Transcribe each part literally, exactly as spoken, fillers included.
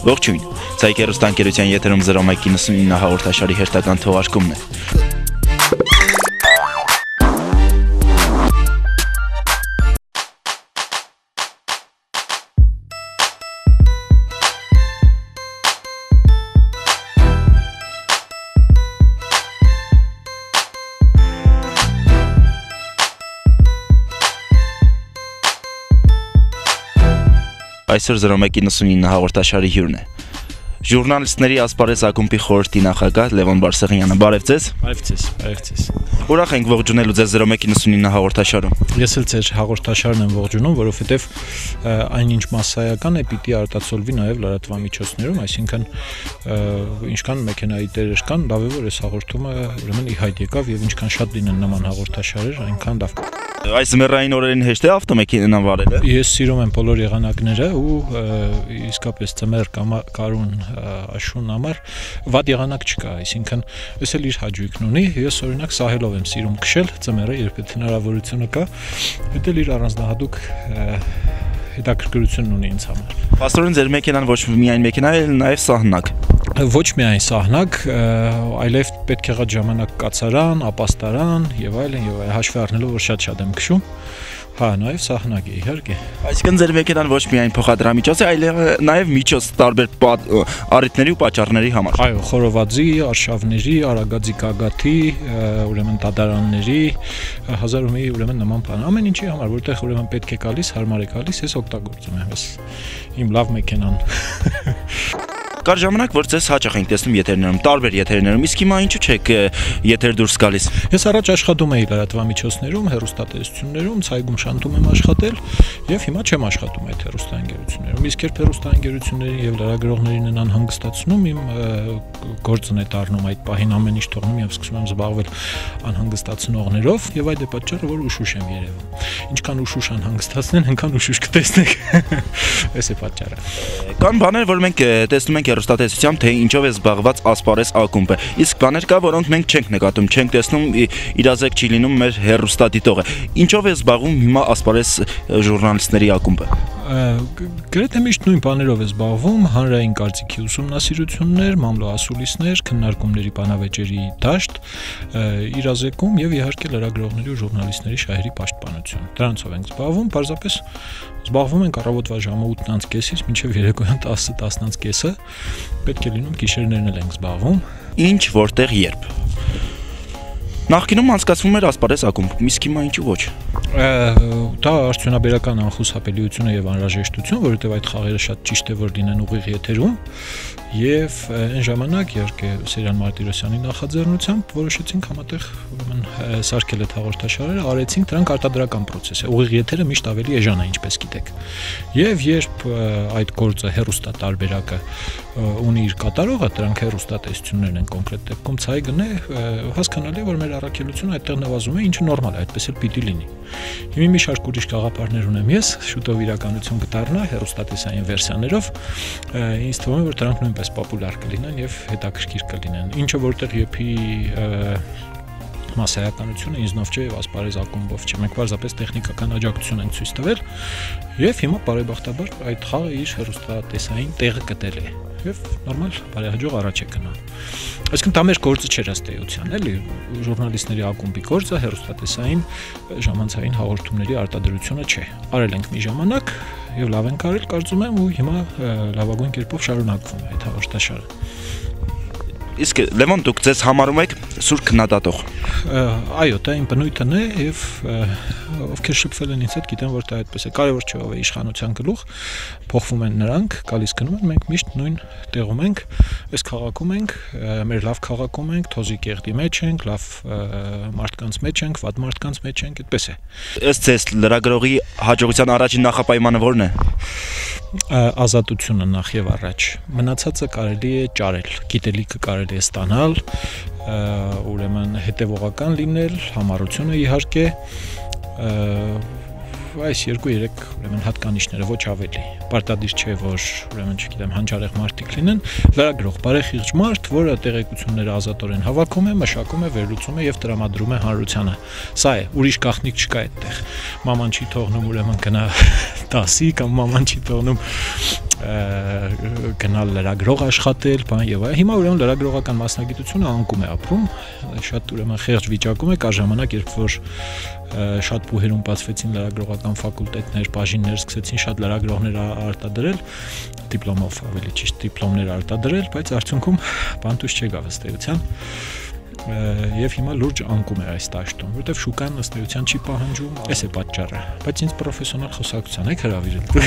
Ողջույն, Ցայք հեռուստաընկերության եթերում զրո մեկ իննսունինը հաղորդաշարի հերթական թողարկումն է։ Այսօր զրո մեկ իննսունինը հաղորդաշարի հյուրն է։ Ժուրնալիստների ասպարեզ ակումբի խորհրդի նախագահ Լևոն Բարսեղյանը, բարև ձեզ։ Բարև ձեզ, բարև ձեզ։ Ուրախ ենք ողջունելու ձեզ զրո մեկ իննսունինը հաղորդաշարում։ Ես էլ ձեր հաղորդաշարն եմ ողջունում, որովհետև այնինչ մասսայական է պիտի արտացոլվի նաև լրատվամիջոցներում, այսինքն ինչքան մեքենայի տերեր կան, լավ է որ այս հաղորդումը ուրեմն ի հայտ եկավ եւ ինչքան շատ լինեն նման հաղորդաշարեր, այնքան լավ։ Այս մեռային օրերին հեշտ է ավտոմեքենա վարելը։ Ես սիրում եմ բոլոր եղանակները ու իսկապես ծմեր կարուն աշուն համար վատ եղանակ չկա, այսինքն ես էլ իր հաճույքն ունի, ես օրինակ սահելով եմ սիրում քշել ծմերը, երբ այդ հնարավորությունը կա, դա էլ իր առանձնահատուկ հետաքրքրությունն ունի ինձ համար։ Պաստորեն ձեր մեքենան ոչ միայն մեքենա է, նաև սահնակ։ Ոչ միայն սահնակ, այլև պետք է եղած ժամանակ կացարան, ապաստարան եւ այլն եւ այլն, հաշվի առնելով որ շատ-շատ եմ քշում։ Հա, նաև սահնակ է, իհարկե։ Այսինքն ձեր մեքենան ոչ միայն փոխադրամիջոց է, այլ նաև միջոց տարբեր առիթների ու պատճառների համար։ Այո, խորովածի, արշավների, արագածի կագաթի, ուրեմն դատարանների, հազար ու մի ուրեմն նման բան, ամեն ինչի համար, որտեղ ուրեմն պետք է գալիս, հարմար է գալիս, ես օգտագործում եմ, ես իմ լավ մեքենան։ Կար ժամանակ, որ ձեզ հաճախ ենք տեսնում եթերներում, տարբեր եթերներում, իսկ հիմա ինչու չեք եթեր դուրս գալիս։ Ես առաջ աշխատում էի լրատվամիջոցներում, հեռուստատեսություններում, ցայգում շանտում եմ աշխատել եւ հիմա չեմ աշխատում այդ հեռուստաընկերություններում։ Իսկ երբ հեռուստաընկերություններին եւ լրագրողներին են անհանգստացնում, իմ գործն է դառնում այդ պահին ամեն ինչ թողնում եւ սկսում եմ զբաղվել անհանգստացնողներով եւ այդ է պատճառը, որ ուշուշ եմ երևում։ Ինչքան ուշուշ անհանգստացնեն, այնքան ուշուշ կտեսնեք։ Այս է պատճառը։ Կան բաներ, որ մենք տեսնում ենք հեռուստատեսությամբ, թե ինչով է զբաղված ասպարեզ ակումբը։ Իսկ բաներ կա, որոնք մենք չենք նկատում, չենք տեսնում, իրազեկ չի լինում մեր հեռուստադիտողը։ Ինչով է զբաղվում հիմա ասպարեզ ժուրնալիստների ակումբը։ Գրեթե միշտ նույն բաներով է զբաղվում, հանրային կարծիքի ուսումնասիրություններ, մամլոասուլիսներ, քննարկումների բանավեճերի դաշտ, իրազեկում եւ իհարկե լրագրողների ու ժուրնալիստների շահերի պաշտպանություն։ Դրանցով ենք զբաղվում, պարզապես զբաղվում ենք առավոտվա ժամը ութ կեսից մինչև երեկոյան տասը տասնից կեսը, պետք է լինում գիշերներն էլ ենք զբաղվում։ Ինչ, որտեղ, երբ։ Նախկինում անցկացվում էր ասպարեզ ակումբ, իսկ հիմա ինչու ոչ։ Դա արդյունաբերական անխուսափելիություն է եւ անհրաժեշտություն, որովհետեւ այդ խաղերը շատ ճիշտ է որ լինեն ուղիղ եթերում եւ այն ժամանակ իհարկե Սերյան Մարտիրոսյանի նախաձեռնությամբ որոշեցինք համատեղ ուրեմն սարքել այդ հաղորդաշարերը, արեցինք դրանք արտադրական process է։ Ուղիղ եթերը միշտ ավելի էժան է, ինչպես գիտեք։ Եվ երբ այդ գործը հեռուստա տարբերակը ունի իր կատարողը, դրանք հեռուստատեսություններն են կոնկրետ դեպքում ցայգն է, հասկանալի է որ մեր առաքելությունը այդտեղ նվազում է, ինչը նորմալ է, այդպես էլ պիտի լինի։ Հիմա մի շարք ուրիշ գաղափարներ ունեմ ես, շուտով իրականություն կդառնա հեռուստատեսային վերսիաներով, ինձ թվում է որ դրանք նույնպես պոպուլար կլինեն եւ հետաքրքիր կլինեն։ Ինչը որտեղ եփի մասսայականությունը ինձնով չէ եւ ասպարեզ ակումբով չէ, մենք պարզապես տեխնիկական աջակցություն ենք ցույց տվել եւ հիմա բարեբախտաբար այդ խաղը իր հեռուստատեսային տեղը գտել է եւ նորմալ բարեհաջող առաջ է գնում։ Այսինքն դա մեր գործը չէր ըստ էության, էլի ժուրնալիստների ակումբի գործը հեռուստատեսային ժամանցային հաղորդումների արտադրությունը չէ։ Արել ենք մի ժամանակ եւ լավ ենք արել, կարծում եմ, ու հիմա լավագույն կերպով շարունակվում է այդ հաղորդաշարը։ Իսկ Լևոն, դուք ձեզ համարում եք սուր քննադատող։ Այո, դա իմ բնույթն է եւ ովքեր շփվել են ինձ հետ գիտեն որ դա այդպես է։ Կարևոր չէ ով է իշխանության գլուխ, փոխվում են նրանք, գալիս գնում են, մենք միշտ նույն տեղում ենք, այս քաղաքում ենք, մեր լավ քաղաքում ենք, թոզի կեղտի մեջ ենք, լավ մարդկանց մեջ ենք, վատ մարդկանց մեջ ենք, այդպես է։ Ըստ ձեզ լրագրողի հաջողության առաջին նախապայմանը ո՞րն է։ Ազատությունը նախ եւ առաջ։ Մնացածը կարելի է ճարել, գիտելիքը կարելի է ստանալ, ուրեմն հետևողական լինել, համառությունը իհարկե, այս երկու-երեք ուրեմն հատկանիշները ոչ ավելի։ Պարտադիր չէ որ ուրեմն չգիտեմ հանճարեղ մարդիկ լինեն, լրագրող բարեխիղճ մարդ, որը տեղեկությունները ազատորեն հավաքում է, մշակում է, վերլուծում է եւ տրամադրում է հանրությանը։ Սա է, ուրիշ գաղտնիք չկա այդտեղ։ Մաման չի թողնում ուրեմն գնա դասի կամ մաման չի թողնում գնալ լրագրող աշխատել, բան եւ այլն։ Հիմա ուրեմն լրագրողական մասնագիտությունը անկում է ապրում, շատ ուրեմն խեղճ վիճակում է, կա ժամանակ, երբ որ շատ բուհերում բացվեցին լրագրողական ֆակուլտետներ, բաժիններ, սկսեցին շատ լրագրողներ արտադրել, դիպլոմով ավելի ճիշտ դիպլոմներ արտադրել, բայց արդյունքում բան դուրս չեկավ ըստ էության։ Եվ հիմա լուրջ անկում է այս դաշտում, որովհետև շուկան ըստ էության չի պահանջում, այս է պատճառը, բայց ինձ պրոֆեսիոնալ խոսակցության եք հրավիրել։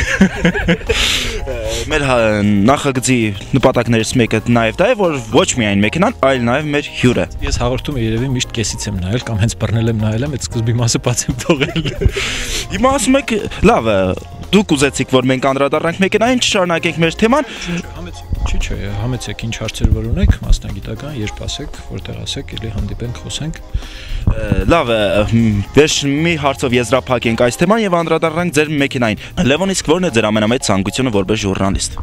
Մեր նախագծի նպատակներից մեկը նաև դա է, որ ոչ միայն մեքենան, այլ նաև մեր հյուրը։ Ես հաղորդում երևի միշտ կեսից եմ նայել կամ հենց բռնել եմ նայել եմ, այդ սկզբի մասը բաց եմ թողել։ Հիմա ասում եք, լավ է, դուք ուզեցիք, որ մենք անդրադառնանք մեքենային, չշարունակենք մեր թեման։ Չի, չէ, համեցեք ինչ հարցեր որ ունեք, մասնագիտական, երբ ասեք, որտեղ ասեք, էլի հանդիպենք, խոսենք։ Լավ է, վերջ մի հարցով եզրափակենք այս թեման եւ անդրադառնանք ձեր մեքենային։ Լևոն, իսկ ո՞րն է ձեր ամենամեծ ցանկությունը որպես ժուրնալիստ։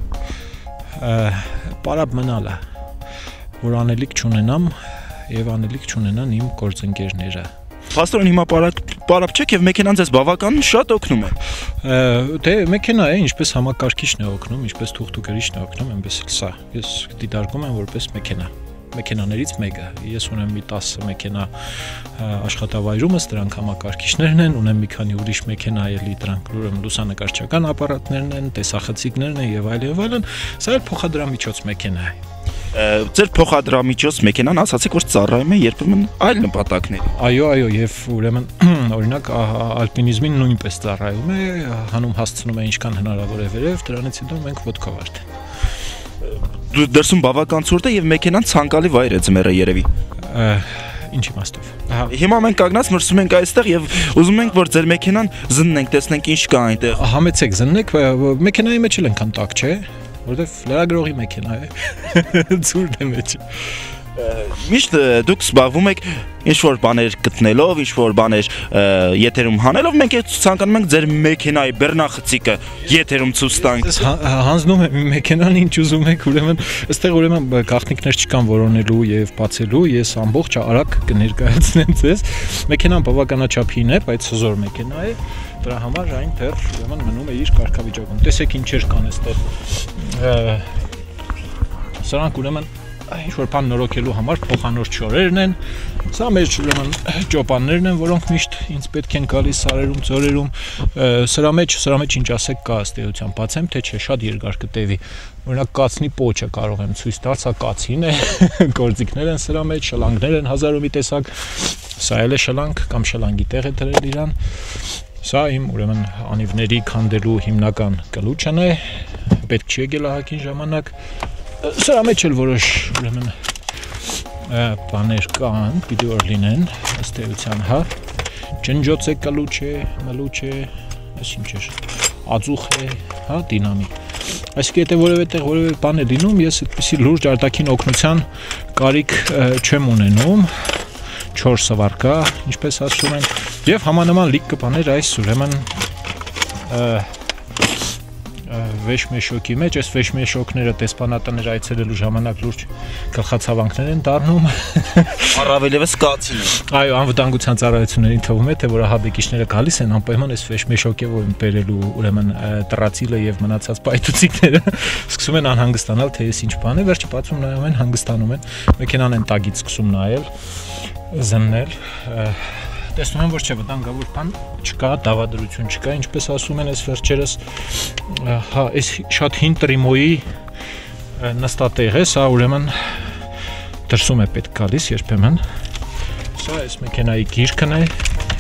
Պարապ մնալը, որ անելիք չունենամ եւ անելիք չունենան իմ գործընկերները։ Փաստորեն հիմա պարապ չեք եւ մեքենան ձեզ բավական շատ օգնում է։ Դե մեքենա է, ինչպես համակարգիչն է օգնում, ինչպես թուղթուկերիչն է օգնում, այնպես էլ սա։ Ես դիտարկում եմ որպես մեքենա։ Մեքենաներից մեկը։ Ես ունեմ մի տասը մեքենա աշխատավայրումս, դրանք համակարգիչներն են, ունեմ մի քանի ուրիշ մեքենա էլի, դրանք ուրեմն լուսանկարչական ապարատներն են, տեսախցիկներն են եւ այլ եւ այլն։ Սա էլ փոխադրամիջոց մեքենա է։ Ձեր փոխադրամիջոց մեքենան ասացիք, որ ծառայում է երբեմն այլ նպատակների։ Այո, այո, եւ ուրեմն օրինակ ալպինիզմին նույնպես ծառայում է, հանում հասցնում է ինչքան հնարավոր է վերև, դրանից հետո մենք ոդկով արդեն։ Դրսում բավական ցուրտ է եւ մեքենան ցանկալի վայր է ձմեռը երևի։ Ինչ իմաստով։ Հիմա մենք կանգնած մրսում ենք այստեղ եւ ուզում ենք, որ ձեր մեքենան զննենք, տեսնենք ինչ կա այնտեղ։ Համեցեք զննեք, մեքենայի մեջ էլ ենք տակ, չէ՞։ Որտեվ լրագրողի մեքենա է, ցուրտ է մեջ։ Միշտ դուք զբաղվում եք ինչ-որ բաներ գտնելով, ինչ-որ բաներ եթերում հանելով, մենք ցանկանում ենք ձեր մեքենայի բեռնախցիկը եթերում ցույց տանք։ Հանձնում եմ մեքենան, ինչ ուզում եք, ուրեմն այստեղ ուրեմն գաղտնիքներ չկան որոնելու եւ բացելու, ես ամբողջ արագ կներկայացնեմ ձեզ։ Մեքենան բավականաչափ հին է, բայց հզոր մեքենա է։ Դրա համար այն դեռ ուրեմն մնում է իր կարգավիճակում։ Տեսեք ինչեր կան այստեղ։ Սրանք ուրեմն ինչ-որ բան նորոգելու համար փոխանոր չորերն են։ Սա մեր ուրեմն ճոպաններն են, որոնք միշտ ինձ պետք են գալիս սարերում, ձորերում։ Սրա մեջ, սրա մեջ ինչ ասեք կա ըստ էության, բացեմ թե չէ, շատ երկար կտևի։ Օրինակ կացնի պոչը կարող եմ ցույց տալ, սա կացին է, գործիքներ են սրա մեջ, շլանգներ են հազար ու մի տեսակ։ Սա էլ է շլանգ կամ շլանգի տեղ է դրել իրան։ Սա իմ ուրեմն անիվների քանդելու հիմնական կլուչն է, պետք չի եկել ահագին ժամանակ։ Սրա մեջ էլ որոշ ուրեմն բաներ կան, պիտի որ լինեն, ըստ էության, հա։ Ջնջոց է, կլուչ է, մլուչ է, այս ինչ է, ածուխ է, հա, դինամիկ։ Այսինքն եթե որևէ տեղ որևէ բան է լինում, ես այդպիսի լուրջ արտաքին օգնության կարիք չեմ ունենում։ Չոր սվարկա, ինչպես ասում են, եւ համանման լիք կբաներ այս ուրեմն վեշմեշոկի մեջ, այս վեշմեշոկները տեսփանատներ այցելելու ժամանակ լուրջ գլխացավանքներ են դառնում։ Առավել եւս կացին։ Այո, անվտանգության ծառայություններին թվում է, թե որ ահաբեկիչները գալիս են անպայման այս վեշմեշոկով են բերելու ուրեմն տրացիլը եւ մնացած պայթուցիկները սկսում են անհանգստանալ, թե ես ինչ բան է, վերջի բացում նայում են, հանգստանում են, մեքենան են տագից սկսում նայել, զննել։ Տեսնում եմ, որ չէ, վտանգավոր բան չկա, դավադրություն չկա, ինչպես ասում են այս վերջերս, հա, այս շատ հին տրիմոյի նստատեղ է, սա ուրեմն դրսում է պետք գալիս երբեմն, սա այս մեքենայի գիրքն է,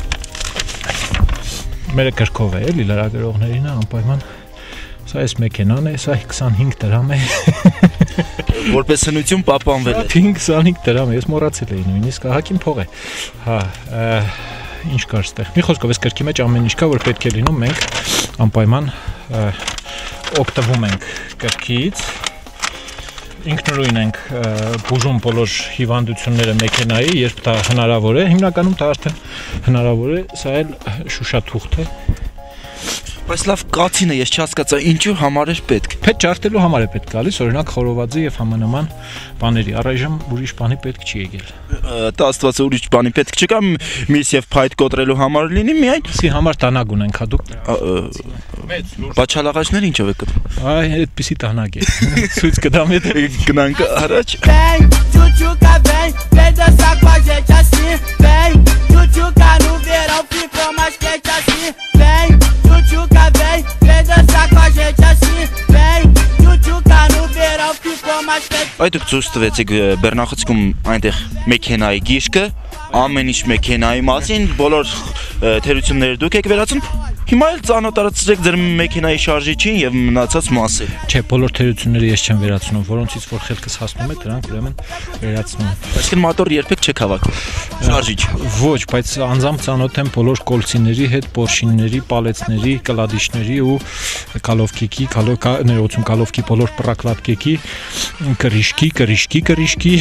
մերը կրկով է, էլի լրագրողներին է, անպայման, սա այս մեքենան է, սա քսանհինգ դրամ է, որպես հնություն պահպանվել է։ քսանհինգ դրամ է, ես մոռացել էի նույնիսկ ահագին փող է։ Հա, ինչ կար ստեղ։ Մի խոսքով, այս կրկի մեջ ամեն ինչ կա, որ պետք է լինում, մենք անպայման օգտվում ենք կրկից, ինքնուրույն ենք բուժում բոլոր հիվանդությունները մեքենայի, երբ դա հնարավոր է, հիմնականում դա արդեն հնարավոր է, սա էլ շուշաթուղթ է։ Բայց լավ կացինը ես չհասկացա ինչու համար էր պետք։ Փետ ջարդելու համար է պետք գալիս, օրինակ խորովածի եւ համանման բաների։ Առայժմ ուրիշ բանի պետք չի եկել։ Դա Աստվածը ուրիշ բանի պետք չկա, միս եւ փայտ կոտրելու համար լինի միայն։ Սի համար տանակ ունենք հա դուք։ Բաչալաղաչները ինչով է կտրում։ Այ այդպեսի տանակ է։ Ցույց կտամ եթե գնանք առաջ։ Tchutchuca vem, vem dançar com a gente assim. Vem, tchutchuca no verão ficou mais quente assim. Vem, tchutchuca vem, vem dançar com a gente assim. Vem, tchutchuca no verão ficou mais quente. Այդ դուք ցույց տվեցիք Բեռնախցիկում այնտեղ մեքենայի գիրկը, ամեն ինչ մեքենայի մասին, բոլոր թերությունները դուք եք վերացնում։ Հիմա էլ ծանոթացրեք ձեր մեքենայի շարժիչին եւ մնացած մասը։ Չէ, բոլոր թերությունները ես չեմ վերացնում, որոնցից որ խելքս հասնում է, դրանք ուրեմն վերացնում եմ։ Այսինքն մոտոր երբեք չեք հավաքում։ Շարժիչ։ Ոչ, բայց անձամբ ծանոթ եմ բոլոր կոլցիների հետ, Պորշինների, պալեցների, կլադիշների ու կալովկիկի, ներողություն, կալովկի բոլոր պրակլատկեկի, կրիշկի, կրիշկի, կրիշկի,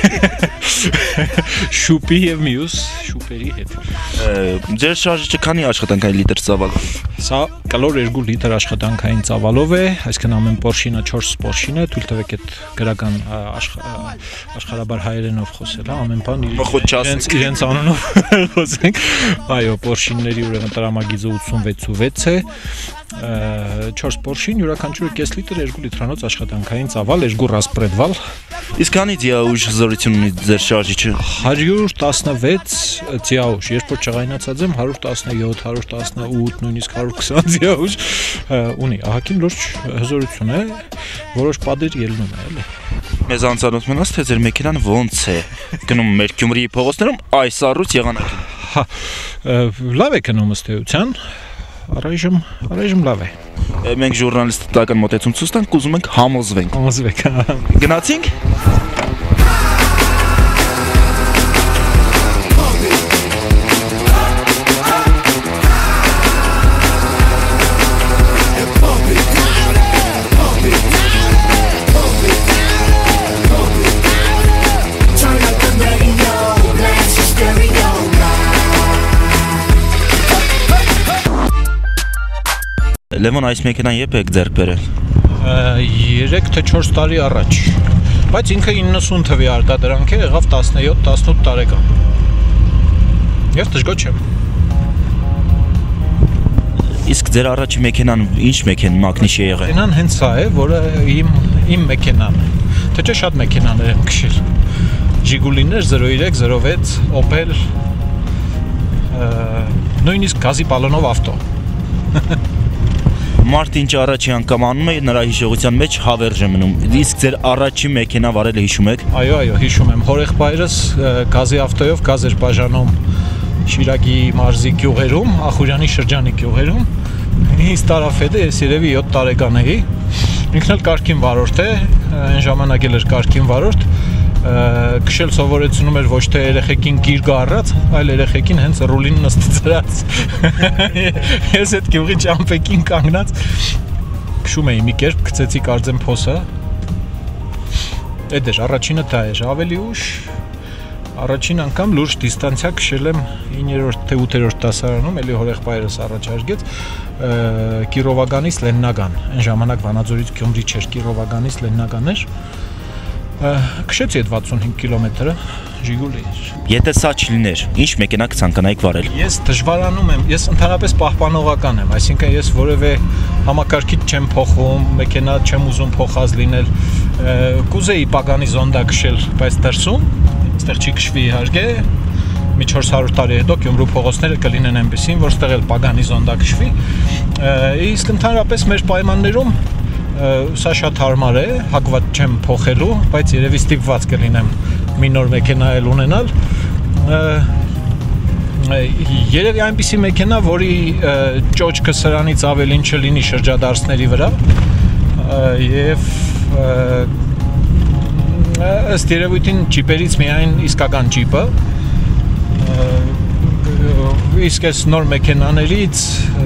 շուպի եւ մյուս շուպերի հետ։ Ձեր շարժիչը քանի աշխատանքային լիտր ծավալ։ Սա կլոր երկու լիտր աշխատանքային ծավալով է, այսինքն ամեն Պորշինը չորս Պորշին է, թույլ տվեք այդ գրական աշխարհաբար հայերենով խոսել, հա, ամեն բան իրենց իրենց անունով խոսենք։ Այո, Պորշինների ուրեմն տրամագիծը ութսունվեց ու վեց է, չորս Պորշին յուրաքանչյուրը կես լիտր երկու լիտրանոց աշխատանքային ծավալ, երկու ռասպրեդվալ։ Իսկ քանի դիաուժ զորություն ունի ձեր շարժիչը։ հարյուր տասնվեց դիաուժ, երբ որ չղայնացած եմ հարյուր տասնյոթ, հարյուր տասնութ, նույնիսկ հարյուր քսան դիաուժ ունի։ Ահագին լուրջ հզորություն է, որոշ պատեր ելնում է, էլի։ Մեզ անծանոթ մնաց թե ձեր մեքենան ոնց է գնում մեր Գյումրիի փողոցներում այս առուց եղանակին։ Հա, լավ է գնում ըստ էության, առայժմ առայժմ լավ է։ Մենք ժուրնալիստական մոտեցում ցույց տանք, ուզում ենք համոզվենք։ Համոզվեք։ Գնացինք։ Լևոն, այս մեքենան երբ եք ձեռք բերել։ երեք թե չորս տարի առաջ, բայց ինքը իննսուն թվի արտադրանք է, եղավ տասնյոթ տասնութ տարեկան։ Ես դժգոհ չեմ։ Իսկ ձեր առաջի մեքենան ինչ մեքեն մակնիշ է եղել։ Մեքենան հենց սա է, որը իմ իմ մեքենան է։ Թե չէ շատ մեքենաներ եմ քշել։ Ժիգուլիներ զրո երեք, զրո վեց, Opel, նույնիսկ գազի բալոնով ավտո։ Մարդ ինչ առաջի անգամ անում է, նրա հիշողության մեջ հավերժ է մնում։ Իսկ ձեր առաջի մեքենա վարելը հիշում եք։ Այո, այո, հիշում եմ։ Հորեղբայրս գազի ավտոյով գազ էր բաժանում Շիրակի մարզի գյուղերում, Ախուրյանի շրջանի գյուղերում։ Ինձ տարավ է, ես երևի յոթ տարեկան էի։ Ինքն էլ կարգին վարորդ է, այն ժամանակ էլ էր կարգին վարորդ։ Քշել սովորեցնում էր ոչ թե երեխեքին գիրկը առած, այլ երեխեքին հենց ռուլին նստած։ Ես այդ գյուղի ճամփեքին կանգնած քշում էի մի կերպ, գցեցի կարծեմ փոսը։ Այդ էր առաջինը դա էր, ավելի ուշ առաջին անգամ լուրջ դիստանցիա քշել եմ իններորդ թե ութերորդ դասարանում, էլի հորեղբայրս առաջարկեց Կիրովագանից Լեննագան։ Այն ժամանակ Վանաձորից Գյումրի չէր, Կիրովագանից Լեննագան էր։ Քշեցի այդ վաթսունհինգ կիլոմետրը, Ժիգուլի էր։ Եթե սա չլիներ, ինչ մեքենա կցանկանայիք վարել։ Ես դժվարանում եմ, ես ընդհանրապես պահպանողական եմ, այսինքն ես որևէ համակարգիչ չեմ փոխում, մեքենա չեմ ուզում փոխած լինել։ Կուզեի Պագանի Զոնդա քշել, բայց դրսում, այստեղ չի քշվի իհարկե, մի չորս հարյուր տարի հետո Գյումրու փողոցները կլինեն այնպեսին, որ ստեղ էլ Պագանի Զոնդա քշվի։ Իսկ ընդհանրապես մեր պայմաններում սա շատ հարմար է, հակված չեմ փոխելու, բայց երևի ստիպված կլինեմ մի նոր մեքենա էլ ունենալ։ Երևի այնպիսի մեքենա, որի ճոճքը սրանից ավելին չլինի շրջադարձների վրա եւ ըստ երևույթին ջիպերից միայն իսկական ջիպը, իսկ այս նոր մեքենաներից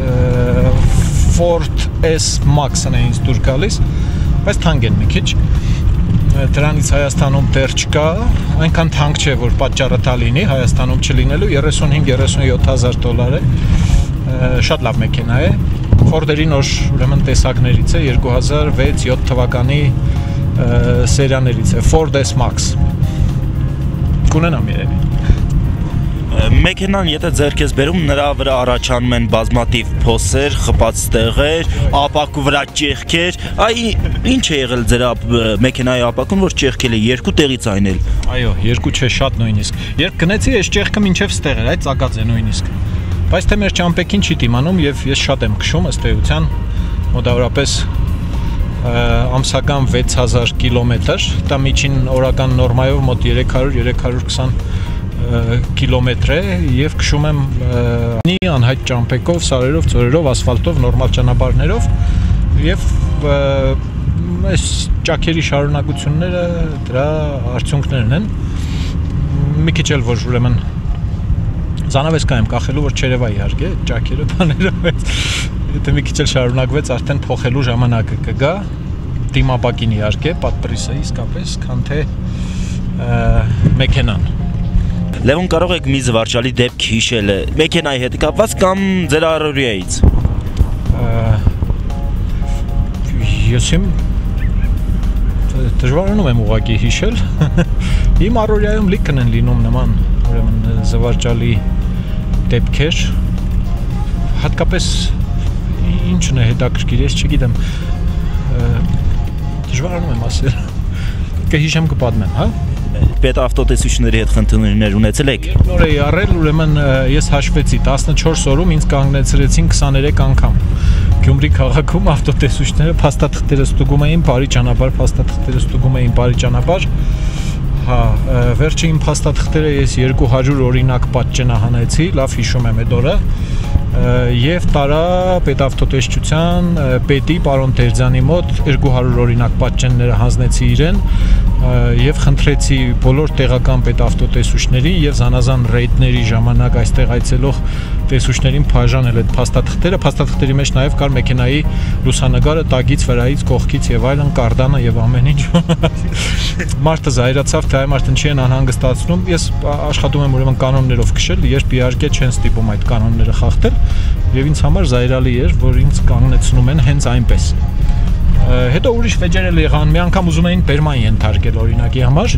Ford S Max-ն է ինձ դուր գալիս, բայց թանկ են մի քիչ։ Դրանից Հայաստանում դեռ չկա, այնքան թանկ չէ, որ պատճառը դա լինի, Հայաստանում չլինելու, երեսունհինգ երեսունյոթ հազար դոլար է, շատ լավ մեքենա է։ Ford-երի նոր ուրեմն տեսակներից է երկու հազար վեց յոթ թվականի սերիաներից է Ford S-Max կունենամ երևի Մեքենան եթե ձեռք ես բերում նրա վրա առաջանում են բազմաթիվ փոսեր, խփած տեղեր, ապակու վրա ճեղքեր, այ ինչ է եղել ձեր մեքենայի ապակուն, որ ճեղքել է երկու տեղից այնել։ Այո, երկու չէ, շատ նույնիսկ։ Երբ գնեցի, այս ճեղքը մինչև ստեղ էր, այդ ծակած է նույնիսկ։ Բայց թե մեր ճամպեքին չի դիմանում եւ ես շատ եմ քշում ըստ էության, մոտավորապես ամսական վեց հազար կիլոմետր, դա միջին օրական նորմայով մոտ երեք հարյուր երեք հարյուր քսան կիլոմետր է եւ քշում եմ նի անհայտ ճամպեքով, սարերով, ծորերով, ասֆալտով, նորմալ ճանապարհներով եւ այս ճակերի շարունակությունները դրա արդյունքներն են։ Մի քիչ էլ որ ուրեմն զանավես կայեմ կախելու որ չերևա իհարկե ճակերը բաները բայց եթե մի քիչ էլ շարունակվեց արդեն փոխելու ժամանակը կգա դիմապակին իհարկե պատպրիսը իսկապես քան թե մեքենան Լևոն կարող եք մի զվարճալի դեպք հիշել մեքենայի հետ կապված կամ ձեր առօրյայից Ես իմ դժվարանում եմ ուղղակի հիշել իմ առօրյայում լիքն են լինում նման ուրեմն զվարճալի դեպքեր հատկապես ինչն է հետաքրքիր ես չգիտեմ դժվարանում եմ ասել կհիշեմ կպատմեմ հա պետավտոտեսուչների հետ խնդիրներ ունեցել եք Երբ նոր էի առել ուրեմն ես հաշվեցի տասնչորս օրում ինձ կանգնեցրեցին քսաներեք անգամ Գյումրի քաղաքում ավտոտեսուչները փաստաթղթերը ստուգում էին բարի ճանապարհ փաստաթղթերը ստուգում էին բարի ճանապարհ հա վերջը իմ փաստաթղթերը ես երկու հարյուր օրինակ պատճենահանեցի լավ հիշում եմ այդ օրը եւ տարա պետավտոտեսչության պետի պարոն Տերձյանի մոտ երկու հարյուր օրինակ պատճենները հանձնեցի իրեն եւ խնդրեցի բոլոր տեղական պետավտոտեսուչներին եւ զանազան ռեյդների ժամանակ այստեղ այցելող տեսուչներին բաժանել այդ փաստաթղթերը փաստաթղթերի մեջ նաեւ կար մեքենայի լուսանկարը տագից վրայից կողքից եւ այլն կարդանը եւ ամեն ինչ մարդը զայրացավ թե այ մարդն չի են անհանգստացնում ես աշխատում եմ ուրեմն կանոններով քշել երբ իհարկե չեն ստիպում այդ կանոնները խախտել եւ ինձ համար զայրալի էր որ ինձ կանգնեցնում են հենց այնպես հետո ուրիշ վեճեր էլ եղան մի անգամ ուզում էին բերման ենթարկել օրինակի համար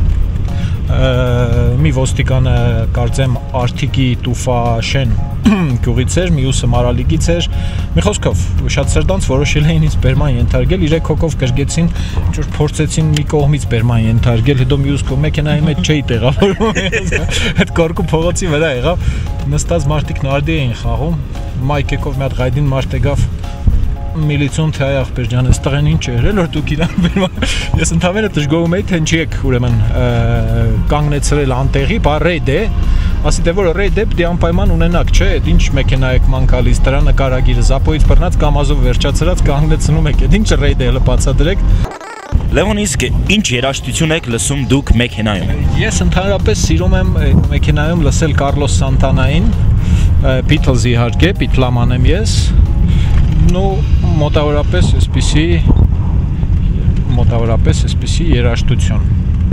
մի ոստիկանը կարծեմ Արթիկի Տուֆաշեն գյուղից էր մյուսը Մարալիկից էր մի խոսքով շատ սրտանց որոշել էին ինձ բերման ենթարկել երեք հոգով կրկեցին ինչ որ փորձեցին մի կողմից բերման ենթարկել հետո մյուս կողմ մեքենայի մեջ չէի տեղավորվում այդ կորկու փողոցի վրա եղավ նստած մարդիկ նարդի էին խաղում մայքեկով մի հատ գայդին մարդ եկավ միլիցիոն թե այ ախպեր ջան, այստեղ են ինչ է եղել, որ դուք իրան բերում ես ընդհանրապես դժգոհում էի, թե ինչի եք ուրեմն կանգնեցրել անտեղի, բա ռեյդ է, ասի թե որ ռեյդ է, պիտի անպայման ունենաք, չէ, այդ ինչ մեքենա եք ման գալիս, դրա նկարագիրը զապոյից բռնած կամազով վերջացրած կանգնեցնում եք, այդ ինչ ռեյդ է, հələ բացատրեք։ Լևոն իսկ ինչ երաժշտություն եք լսում դուք մեքենայում։ Ես ընդհանրապես սիրում եմ մեքենայում լսել Կարլոս Սանտանային, Beatles իհարկե, Beatleman եմ ես նո մոտավորապես այսպիսի մոտավորապես այսպիսի երաժշտություն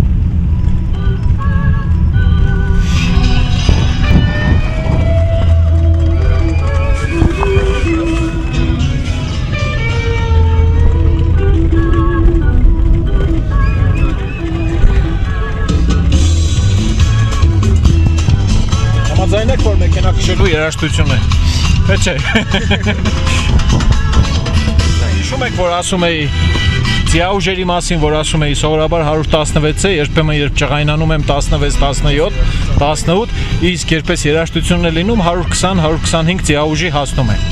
Համաձայնեք որ մեքենա քշելու երաժշտություն է թե չէ Հիշում եք, որ ասում էի ձիաուժերի մասին, որ ասում էի սովորաբար հարյուր տասնվեց է, երբեմն երբ ճղայնանում եմ տասնվեց, տասնյոթ, տասնութ, իսկ երբես երաժշտությունն է լինում հարյուր քսան, հարյուր քսանհինգ ձիաուժի հասնում է։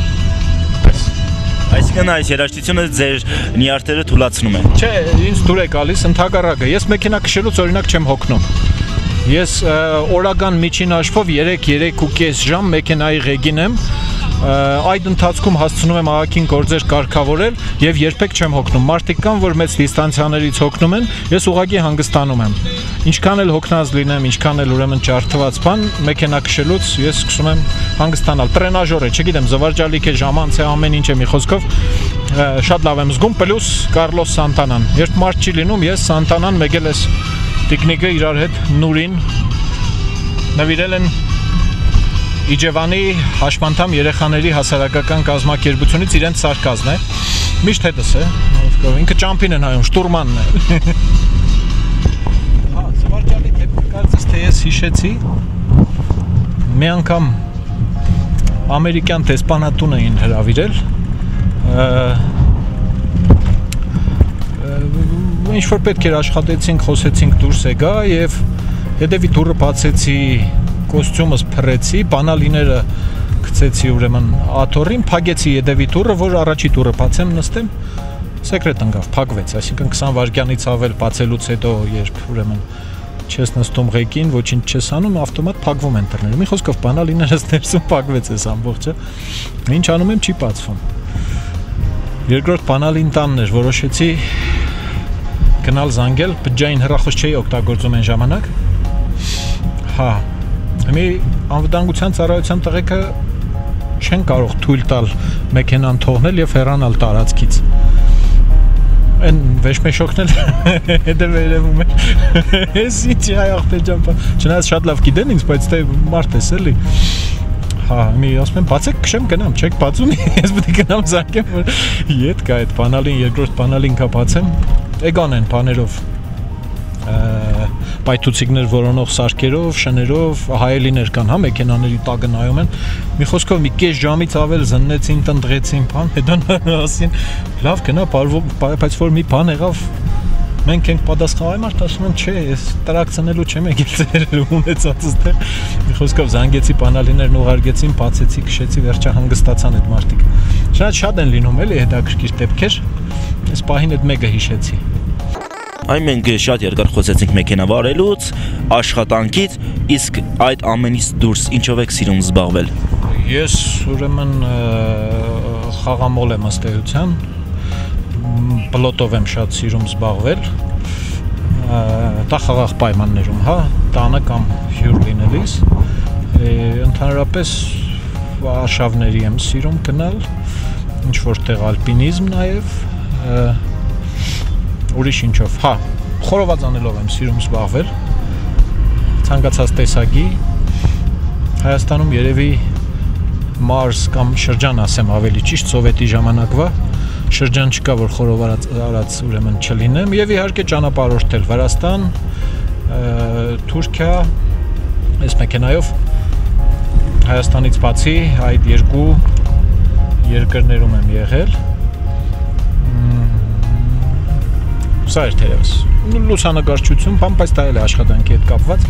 Այսինքն այս երաժշտությունը ձեր նյարդերը թուլացնում է։ Չէ, ինձ դուր է գալիս ընդհակառակը։ Ես մեքենա քշելուց օրինակ չեմ հոգնում։ Ես օրական միջին հաշվով երեք երեք ու կես ժամ մեքենայի ղեկին եմ այդ ընթացքում հասցնում եմ ահագին գործեր կարգավորել եւ երբեք չեմ հոգնում։ Մարդիկ կան, որ մեծ դիստանցիաներից հոգնում են, ես ուղղակի հանգստանում եմ։ Ինչքան էլ հոգնած լինեմ, ինչքան էլ ուրեմն ջարդված բան, մեքենա քշելուց ես սկսում եմ հանգստանալ։ Տրենաժոր է, չգիտեմ, զվարճալիք է, ժամանց է, ամեն ինչ է մի խոսքով շատ լավ եմ զգում, պլյուս Կարլոս Սանտանան։ Երբ մարդ չի լինում, ես Սանտանան մեկ էլ էս տիկնիկը իրար հետ նուրին նվիրել են Իջևանի հաշմանդամ երեխաների հասարակական կազմակերպությունից իրենց սարկազն է։ Միշտ հետս է, ինքը ճամփին են հայում, շտուրմանն է։ Հա, զվարճալի դեպք կարծես թե ես հիշեցի։ Մի անգամ ամերիկյան դեսպանատուն էին հրավիրել։ Ինչ որ պետք էր աշխատեցինք, խոսեցինք դուրս եկա եւ հետեւի դուռը բացեցի, կոստյումս փռեցի, բանալիները գցեցի ուրեմն աթոռին, փակեցի հետեւի դուռը, որ առաջի դուռը բացեմ, նստեմ, սեկրետ ընկավ, փակվեց, այսինքն քսան վայրկյանից ավել բացելուց հետո, երբ ուրեմն չես նստում ղեկին, ոչինչ չես անում, ավտոմատ փակվում են դռները։ Մի խոսքով բանալիներս ներսում փակվեց այս ամբողջը։ Ինչ անում եմ, չի բացվում։ Երկրորդ բանալին տանն էր, որոշեցի գնալ զանգել, բջջային հեռախոս չէի օգտագործում այն ժամանակ։ Հա, մի անվտանգության ծառայության տղեկը չեն կարող թույլ տալ մեքենան թողնել եւ հեռանալ տարածքից։ Այն վեշմեշոկն էլ հետև երևում է։ Ես ինչ այ ախպեր ջան, չնայած շատ լավ գիտեն ինձ, բայց դե մարդ ես էլի։ Հա, մի ասում եմ, բացեք, քշեմ գնամ, չեք բացում, ես պետք է գնամ զանգեմ, որ ետ կա այդ բանալին, երկրորդ բանալին կա բացեմ։ Էգան են բաներով, պայթուցիկներ որոնող սարքերով, շներով, հայելիներ կան, հա, մեքենաների տակը նայում են։ Մի խոսքով մի կես ժամից ավել զննեցին, տնտղեցին, բան, հետո ասին, լավ գնա, բայց որ մի բան եղավ, մենք ենք պատասխանվում, մարդ ասում են, չէ, ես տրակցնելու չեմ եկել ծերելու ունեցածս տեղ։ Մի խոսքով զանգեցի, բանալիներն ուղարկեցին, բացեցի, քշեցի, վերջը հանգստացան այդ մարդիկ։ Շատ շատ են լինում էլի հետաքրքիր դեպքեր։ Այս պահին այդ մեկը հիշեցի։ Այն մենք շատ երկար խոսեցինք մեքենա վարելուց, աշխատանքից, իսկ այդ ամենից դուրս ինչով եք սիրում զբաղվել։ Ես ուրեմն խաղամոլ եմ ըստ էության, պլոտով եմ շատ սիրում զբաղվել, դա խաղաղ պայմաններում, հա, տանը կամ հյուր լինելիս, ընդհանրապես արշավների եմ սիրում գնալ, ինչ որտեղ ալպինիզմ նաև, ուրիշ ինչով, հա, խորոված անելով եմ սիրում զբաղվել, ցանկացած տեսակի, Հայաստանում երևի մարզ կամ շրջան ասեմ ավելի ճիշտ, սովետի ժամանակվա շրջան չկա, որ խորոված արած ուրեմն չլինեմ եւ իհարկե ճանապարհորդել Վրաստան, Թուրքիա, այս մեքենայով Հայաստանից բացի այդ երկու երկրներում եմ եղել։ Սա էր թերևս լուսանկարչություն, բան, բայց դա էլ է աշխատանքի հետ կապված։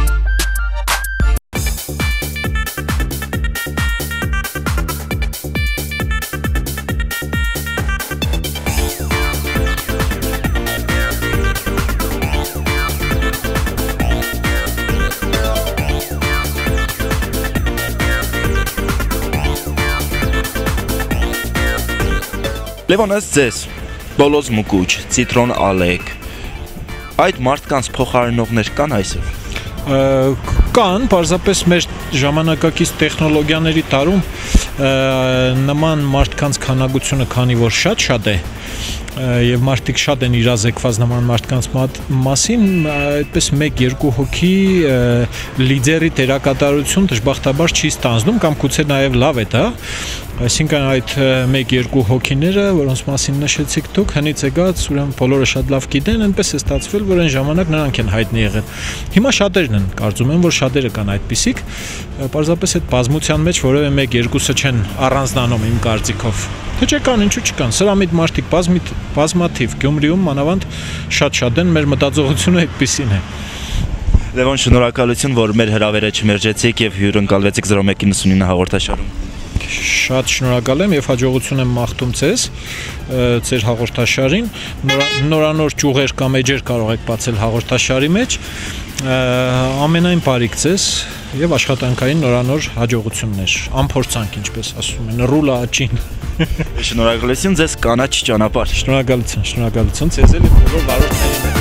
Լևոնս ձեզ, Բոլոզ Մուկուչ, Citroen Alec, այդ մարդկանց փոխարինողներ կան այսօր։ Կան, պարզապես մեր ժամանակակից տեխնոլոգիաների տարում նման մարդկանց քանակությունը քանի որ շատ-շատ է եւ մարդիկ շատ են իրազեկված նման մարդկանց մասին, այդպես մեկ-երկու հոգի լիդերի դերակատարություն դժբախտաբար չի ստանձնում կամ գուցե նաեւ լավ է դա, այսինքն այդ մեկ-երկու հոգիները, որոնց մասին նշեցիք դուք, հնից եկած, ուրեմն բոլորը շատ լավ գիտեն, այնպես է ստացվել, որ այն ժամանակ նրանք են հայտնի եղել։ Հիմա շատերն են, կարծում եմ, որ շատերը կան այդպիսիք, պարզապես այդ բազմության մեջ որևէ մեկ-երկուսը չեն առանձնանում իմ կարծիքով։ Թե չկան, ինչու չկան, սրամիտ մարդիկ բազմաթիվ Գյումրիում մանավանդ շատ-շատ են, մեր մտածողությունը այդպիսին է։ Լևոն, շնորհակալություն, որ մեր հրավերը չմերժեցիք եւ հյուրընկալվեցիք զրո մեկ իննսունինը հաղորդաշարում։ Շատ շնորհակալ եմ եւ հաջողություն եմ մաղթում ձեզ ձեր հաղորդաշարին, նորանոր ճյուղեր կամ էջեր կարող եք բացել հաղորդաշարի մեջ, ամենայն բարիք ձեզ եւ աշխատանքային նորանոր հաջողություններ, անփորձանք, ինչպես ասում են, ռուլա աճին։ Շնորհակալություն ձեզ կանաչ ճանապարհ։ Շնորհակալություն, շնորհակալություն ձեզ էլ բոլոր բարօրիներին։